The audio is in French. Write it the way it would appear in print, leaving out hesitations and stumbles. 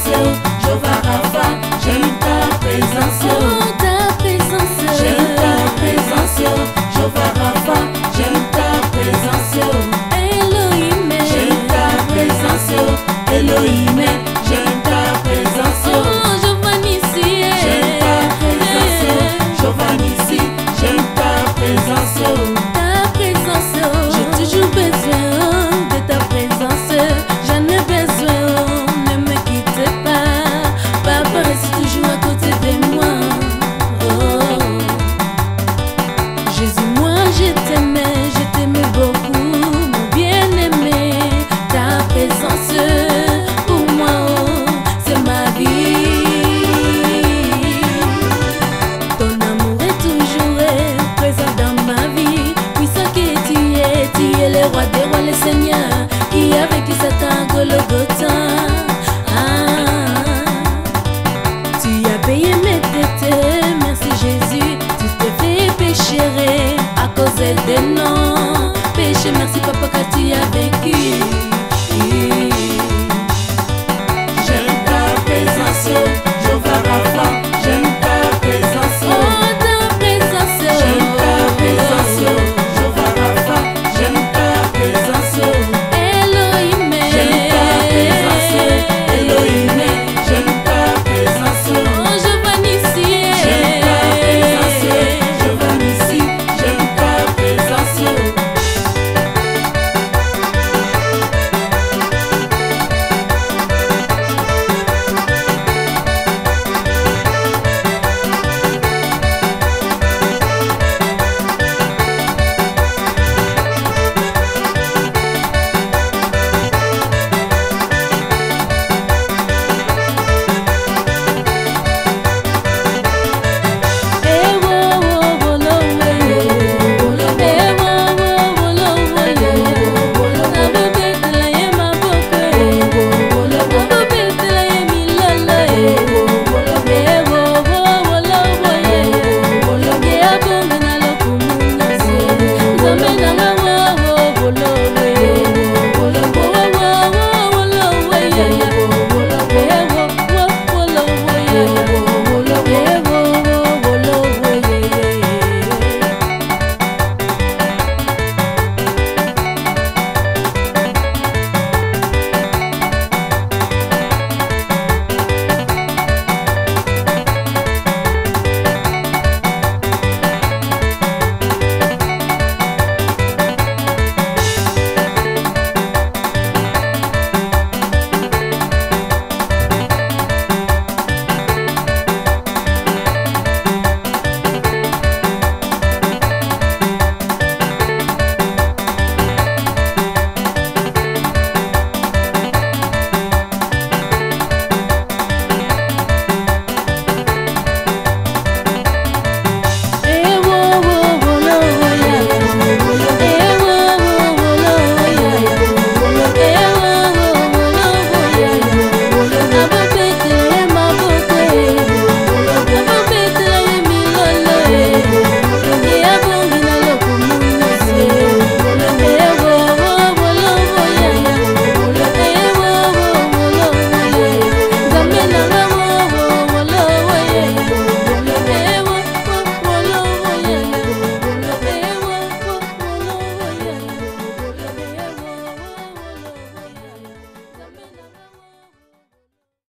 Jehovah Rapha, j'aime ta présence. Ta présence. J'aime ta présence. Jehovah Rapha, j'aime ta présence. Elohim. J'aime ta présence. Elohim, j'aime ta présence. Oh, Jehovah Nissi. J'aime ta présence. Jehovah Nissi, j'aime ta présence. Ta présence. J'ai toujours besoin de ta présence. J'en ai besoin. Ne me quitte pas. Papa reste toujours à côté de moi. Oh. Jésus, moi je t'aimais beaucoup, mon bien-aimé. Ta présence pour moi, oh, c'est ma vie. Ton amour est toujours présent dans ma vie. Puissant que tu es le roi des rois, le Seigneur qui a vaincu Satan à Golgotha. Tu as payé mes dettes, merci Jésus. Tu t'es fait pécher à cause de nos péchés. Merci Papa car tu as vaincu